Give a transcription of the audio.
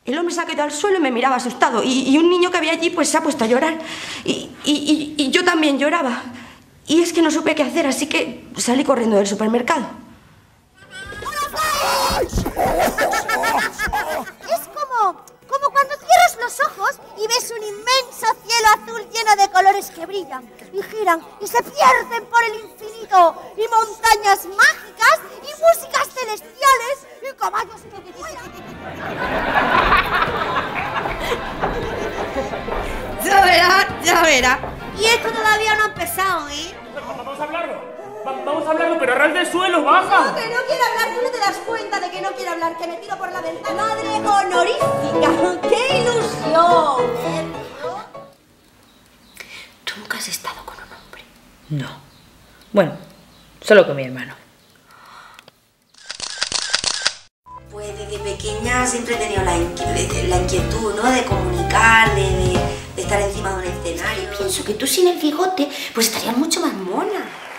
El hombre se ha quedado al suelo y me miraba asustado. Y un niño que había allí pues se ha puesto a llorar. Y yo también lloraba. Y es que no supe qué hacer, así que salí corriendo del supermercado. Es como cuando cierras los ojos y ves un inmenso cielo azul lleno de colores que brillan y giran y se pierden por el infinito, y montañas mágicas y músicas celestiales y caballos que vuelan. Ya verá. Y esto todavía no ha empezado, ¿eh? Vamos a hablarlo. Vamos a hablarlo, pero a ras de suelo, baja. No, que no quiere hablar, tú no te das cuenta de que no quiere hablar, que me tiro por la ventana. ¡Madre honorífica! ¡Qué ilusión! ¿Tú nunca has estado con un hombre? No. Bueno, solo con mi hermano. Pues desde pequeña siempre he tenido la inquietud, ¿no? De comunicar, de estar encima de un escenario. Pienso que tú sin el bigote pues estarías mucho más mona.